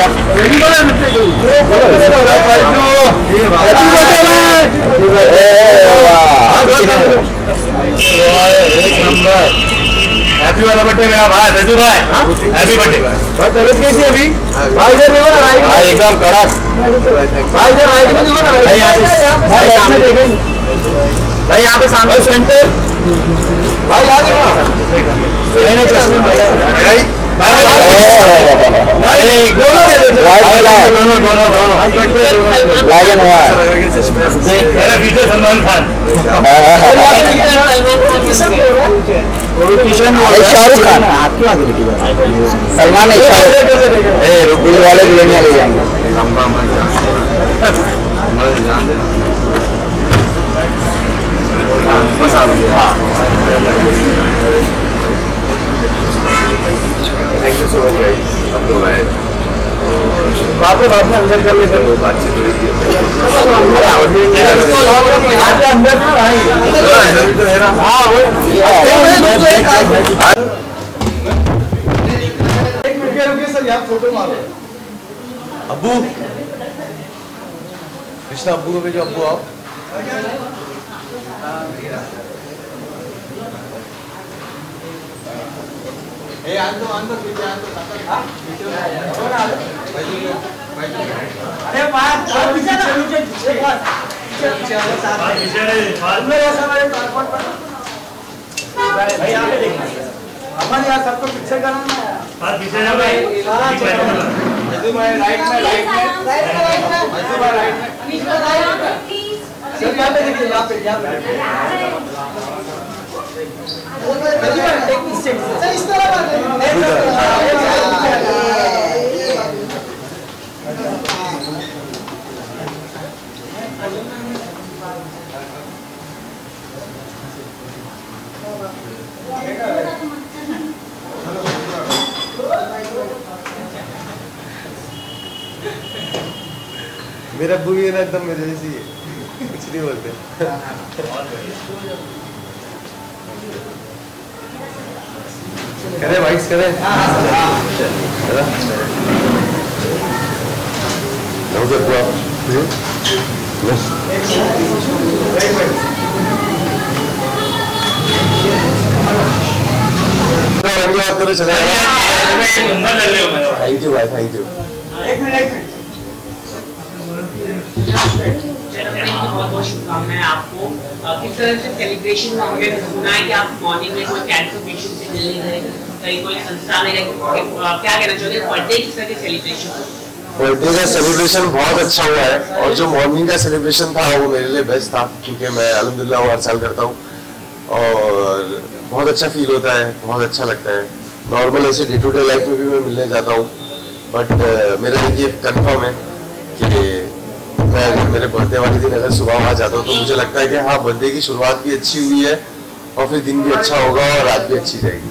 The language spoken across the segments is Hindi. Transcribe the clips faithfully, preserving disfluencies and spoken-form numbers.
हैप्पी वाला बर्थडे मेरा भाई रजू भाई, हैप्पी बर्थडे भाई। तबीयत कैसी है अभी भाई? इधर देखो ना भाई, एकदम कड़क भाई। इधर भाई देखो ना भाई, भाई सामने देखें भाई, यहाँ पे सामने सेंटर भाई आ गया भाई ने चश्मे भाई भाई दोनों दोनों दोनों दोनों लागन हुआ है मेरा वीडियो सलमान खान शाहरुख खान आपके आगे सलमान है रुपये वाले भी लेने ले जाएंगे लंबा मत जान थैंक यू सो मच भाई। अब तो मैं बात में बात में अंदर कर लेते हैं, बातचीत हो रही है अंदर ना भाई, अंदर भी तो है ना। हाँ वो एक मिनट के रुकिए सर, यहाँ फोटो मारो। अब्बू कृष्णा, अब्बू को भेजो। अब्बू आओ। ए आंदो आंदो पीछे आंदो हां पीछे अरे बात पीछे पीछे पीछे बात पीछे वाले साथ में पीछे नहीं बाद में ऐसा हमारे पासपोर्ट पर भाई यहां पे देखना अपन यार सबको पीछे करना है बात पीछे ना भाई। मधु भाई राइट में राइट में राइट में मधु भाई राइट में प्लीज बताइए प्लीज सर यहां पे देखिए, यहां पे यहां पे इस तरह मेरा अब्बू भी है ना एकदम मेरे जैसी है, कुछ नहीं बोलते। करे वाइस करे थैंक यू भाई, थैंक यू। एक मिनट एक मिनट बहुत बहुत शुभकामनाएं आपको। किस तरह से सेलिब्रेशन में हमने सुना है कि आप मॉर्निंग में कोई कैंसर पेशेंट से मिलने गए, कहीं कोई संस्थान है, क्या कहना चाहोगे बर्थडे किस तरह के सेलिब्रेशन? बर्थडे का सेलिब्रेशन बहुत अच्छा हुआ है, और जो मॉर्निंग का सेलिब्रेशन था वो मेरे लिए बेस्ट था, क्योंकि मैं अल्हम्दुलिल्लाह वो हर साल करता हूँ और बहुत अच्छा फील होता है, बहुत अच्छा लगता है। नॉर्मल ऐसे डे टू डे लाइफ में भी मैं मिलने जाता हूँ, बट मेरा ये कंफर्म है कि मैं मेरे बर्थडे वाले दिन अगर सुबह वहाँ जाता हूँ तो मुझे लगता है कि हाँ बर्थडे की शुरुआत भी अच्छी हुई है और फिर दिन भी अच्छा होगा और रात भी अच्छी जाएगी।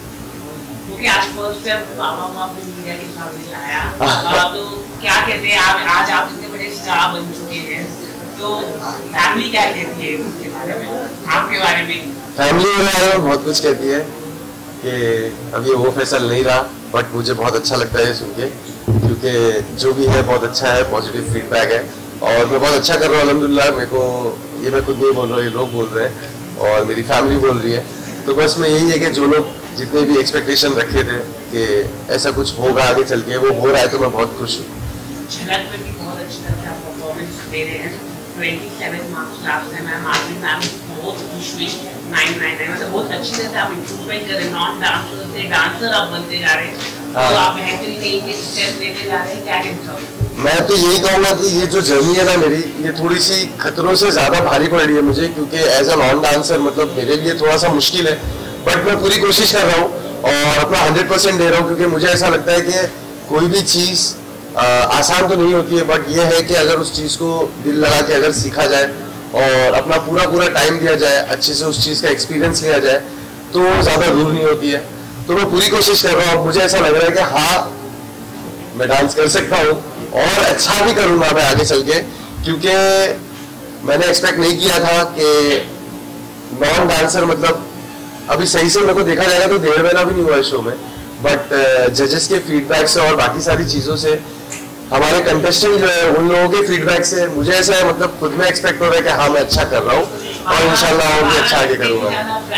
आज फर्स्ट टाइम पापा आपने मीडिया के सामने आया, तो क्या कहते हैं आप, आज आप इतने बड़े स्टार बन चुके हैं, तो फैमिली क्या कहती है उसके बारे में, आपके बारे में? फैमिली मेरे बारे में बहुत कुछ कहती है कि अब ये वो फैसल नहीं रहा, बट मुझे बहुत अच्छा लगता है सुन के, क्योंकि जो भी है बहुत अच्छा है, पॉजिटिव फीडबैक है और मैं बहुत अच्छा कर रहा हूँ अल्हम्दुलिल्लाह। मेरे को ये मैं खुद नहीं बोल रहा हूँ, ये लोग बोल रहे हैं और मेरी फैमिली बोल रही है। तो बस मैं यही है कि जो लोग जितने भी एक्सपेक्टेशन रखे थे कि ऐसा कुछ होगा आगे चल के, वो हो रहा है, तो मैं बहुत खुश हूँ। झलक में भी बहुत अच्छी तरह से आप परफॉर्मेंस दे रहे हैं। सत्ताईस marks last time ma'am Aarti ma'am बहुत खुश हुई, नाइन नाइन नाइन मतलब बहुत अच्छी तरह से आप इम्प्रूवमेंट कर रहे हैं, नॉन डांसर से डांसर आप बनते जा रहे हैं, तो आप बेहतरीन तरीके से स्टेप लेते जा रहे हैं, क्या कहते हैं? मैं तो यही कहूँगा कि ये जो जर्नी है ना मेरी, ये थोड़ी सी खतरों से ज़्यादा भारी पड़ रही है मुझे, क्योंकि एज अ नॉन डांसर मतलब मेरे लिए थोड़ा सा मुश्किल है, बट मैं पूरी कोशिश कर रहा हूँ और अपना हंड्रेड परसेंट दे रहा हूँ, क्योंकि मुझे ऐसा लगता है कि कोई भी चीज़ आसान तो नहीं होती है, बट ये है कि अगर उस चीज़ को दिल लगा के अगर सीखा जाए और अपना पूरा पूरा टाइम दिया जाए, अच्छे से उस चीज़ का एक्सपीरियंस लिया जाए, तो ज़्यादा दूर नहीं होती है। तो मैं पूरी कोशिश कर रहा हूँ, मुझे ऐसा लग रहा है कि हाँ मैं डांस कर सकता हूँ और अच्छा भी करूँगा मैं आगे चल के, क्योंकि मैंने एक्सपेक्ट नहीं किया था कि नॉन डांसर मतलब अभी सही से मेरे को देखा जाएगा तो डेढ़ महीना भी नहीं हुआ है शो में, बट जजेस के फीडबैक से और बाकी सारी चीज़ों से हमारे कंटेस्टेंट जो है उन लोगों के फीडबैक से मुझे ऐसा है, मतलब खुद में एक्सपेक्ट हो रहा है कि हाँ मैं अच्छा कर रहा हूँ और इंशाल्लाह और भी अच्छा आगे करूँगा।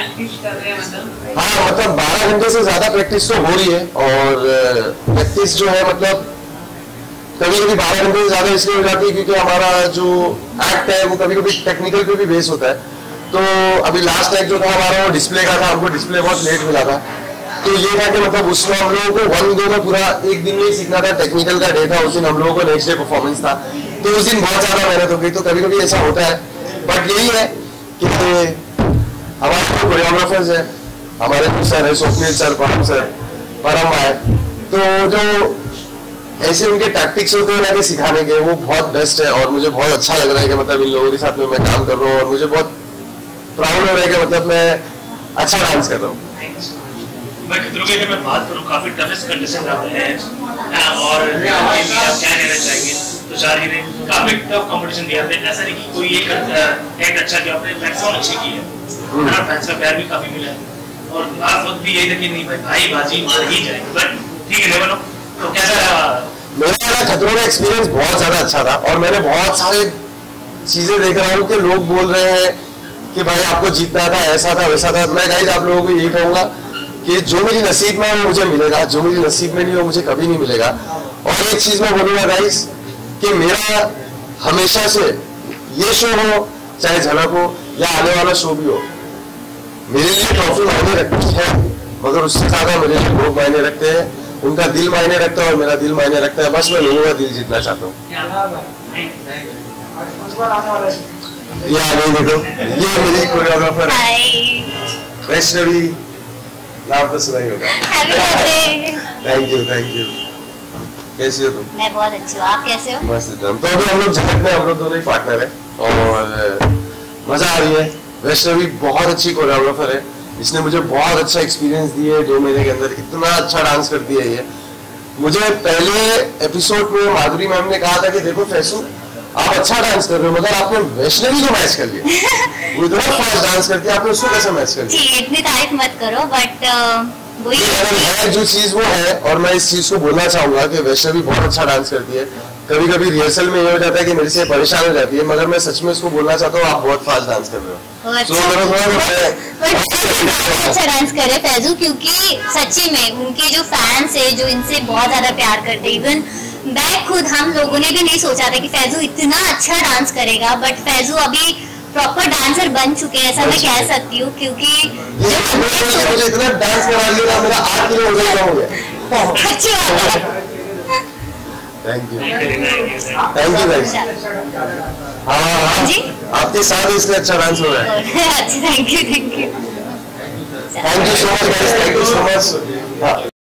हाँ मतलब बारह घंटे से ज्यादा प्रैक्टिस तो हो रही है, और प्रैक्टिस जो है मतलब कभी कभी बारह घंटे से ज्यादा इसलिए हो जाती है क्योंकि हमारा जो एक्ट है वो कभी कभी टेक्निकल पे भी बेस होता है। तो अभी लास्ट एक्ट जो था हमारा वो डिस्प्ले का था, हमको डिस्प्ले बहुत लेट मिला था, तो ये था कि मतलब उसमें हम लोगों को वन डे में पूरा एक दिन में ही सीखना था। टेक्निकल का डे था उस दिन, हम लोगों को नेक्स्ट डे परफॉर्मेंस था, तो उस दिन बहुत ज्यादा मेहनत हो गई। तो कभी कभी ऐसा होता है, बट यही है कि हमारे जो कोरियोग्राफर्स है, हमारे जो सर है स्वप्निल सर, परम सर, परम है, तो जो ऐसे उनके टैक्टिक्स होते हैं ना सिखाने के, वो बहुत बेस्ट है। और मुझे बहुत अच्छा लग रहा है कि मतलब इन लोगों के साथ में मैं काम कर रहा हूँ, और मुझे बहुत प्राउड हो रहा है कि मतलब मैं अच्छा डांस कर रहा हूँ। मैं खतरों के लिए मैं बात करूं, काफी टफेस्ट कंडीशन रहे हैं और आप क्या कहना चाहेंगे? तो सारी ने काफी टफ कंपटीशन दिया है, ऐसा नहीं कि कोई एक एक अच्छा किया, आपने मैक्सिमम अच्छे किए हैं ना, फैंस का प्यार भी काफी मिला है और लास्ट वक्त भी यही था कि नहीं भाई भाई बाजी मार ही जाए, बट ठीक है लेवल। तो कैसा रहा? मेरा खतरों का एक्सपीरियंस बहुत ज्यादा अच्छा था, और मैंने बहुत सारे चीजें देख रहा हूँ कि लोग बोल रहे हैं कि भाई आपको जीतना था, ऐसा था वैसा था। मैं गाइस आप लोगों को यही कहूंगा कि जो मेरी नसीब में है वो मुझे मिलेगा, जो मेरी नसीब में नहीं वो मुझे कभी नहीं मिलेगा। और एक चीज मैं बोलूंगा गाइस कि मेरा हमेशा से ये शो हो चाहे झलक हो या आने वाला शो भी हो, मेरे लिए ट्रॉफी मायने रखती है, मगर उससे ज्यादा मेरे लिए लोग मायने रखते हैं, उनका दिल मायने रखता है और मेरा दिल मायने रखता है। बस मैं लोगों का दिल जीतना चाहता हूँ। ये आ गई देखो, ये मेरी कोरियोग्राफर वैष्णवी, नाम तो सुना ही होगा। Thank you thank you. कैसी हो तुम? मैं बहुत अच्छी हूँ, आप कैसे हो? मस्त एकदम। तो अभी हम लोग झलक में हम लोग दोनों ही पार्टनर हैं और मजा आ रही है। वैष्णवी बहुत अच्छी कोरियोग्राफर है, इसने मुझे बहुत अच्छा एक्सपीरियंस दिया है दो महीने के अंदर, इतना अच्छा डांस करती है ये। मुझे पहले एपिसोड में माधुरी मैम ने कहा था कि देखो फैसू आप अच्छा डांस कर रहे हो, मगर आपने वैष्णवी को मैच कर लिया। वो इतना फास्ट डांस करती है, आपने उसको कैसे मैच कर लिया? इतनी तारीफ मत करो, बट वही है जो चीज वो है। और मैं इस चीज को बोलना चाहूंगा कि वैष्णवी बहुत अच्छा डांस करती है। कभी कभी रिहर्सल में ये हो जाता है कि मेरे से परेशान हो जाती है, मगर मैं सच में उसको बोलना चाहता हूँ आप बहुत फास्ट डांस कर रहे हो। अच्छा डांस करे फैजू, क्योंकि सच्ची में उनके जो फैंस है जो इनसे बहुत ज्यादा प्यार करते हैं। इवन मैं खुद, हम लोगों ने भी नहीं सोचा था कि फैजू इतना अच्छा डांस करेगा, बट फैजू अभी प्रॉपर डांसर बन चुके हैं, ऐसा मैं कह सकती हूँ। क्योंकि मुझे इतना डांस करा लिया, मेरा आठ किलो वजन हो गया। अच्छी बात है। Thank you thank you guys. हाँ हाँ जी आपके साथ इसलिए अच्छा डांस हो रहा है। अच्छा thank you thank you thank you so much guys, thank you so much.